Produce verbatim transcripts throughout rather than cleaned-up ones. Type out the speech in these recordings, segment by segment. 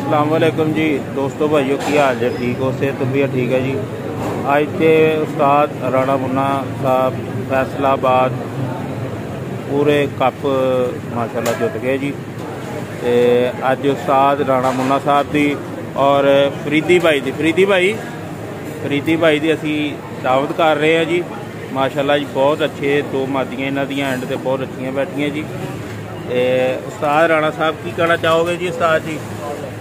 अस्सलाम वालेकुम जी दोस्तों भाइयों की हाल है ठीक हो सेहत तबीयत ठीक है जी। अज के उस्ताद राणा मुन्ना साहब फैसलाबाद पूरे कप माशाल्लाह जुट गए जी। ते अज उस्ताद राणा मुन्ना साहब की और फरीदी भाई दी फरीदी भाई फरीदी भाई दी असी दावत कर रहे हैं जी। माशाल्लाह जी बहुत अच्छे दो मादियाँ इन्हां दियां एंड ते बहुत अच्छियां बैठियां जी। ते उस्ताद राणा साहब की कहना चाहोगे जी उस्ताद जी?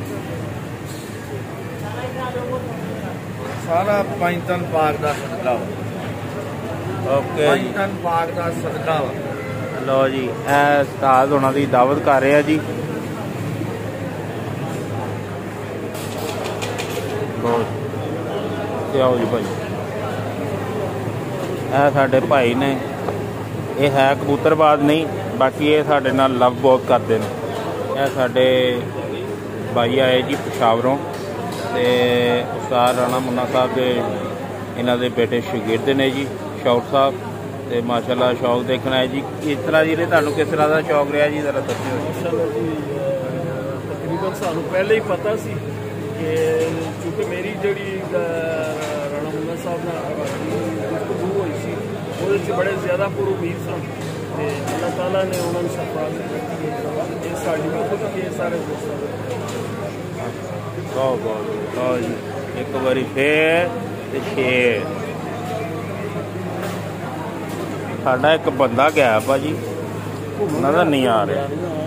सारा पंज तन पाक का सदका ओके पंज तन पाक का सदका लो जी ए उस्ताद होना दी दावत कर रहे हैं जी। आओ जी भाई ए साडे भाई ने ये है कबूतरबाज नहीं बाकी ये साडे नाल लव बहुत करते हैं। ये साडे भाई आए जी पेशावरों ते उस्ताद राणा मुन्ना साहब के इन्हां दे बेटे शगिर्द ने जी शौक साहब ते माशाल्लाह शौक देखना है जी। किस तरह जी तुहानूं किस तरह का शौक रहा जी जरा दस्सिओ। माशाल्लाह जी तकरीबन सानूं पहले ही पता सी कि चूँकि मेरी जिहड़ी राणा मुन्ना साहब नाल गुफ्तगू होई सी ਉਹਦੇ 'ਚ बड़े ज़्यादा पुर उम्मीद सन ते अल्लाह ताला ने उन्होंने सरफराज़ रखी है साड़ी भी खुद के सारे दोस्तों बहुत बहुत लो जी एक बारी फिर ते शेर साडा एक बंदा गया भाजी नज़र नहीं आ रहा।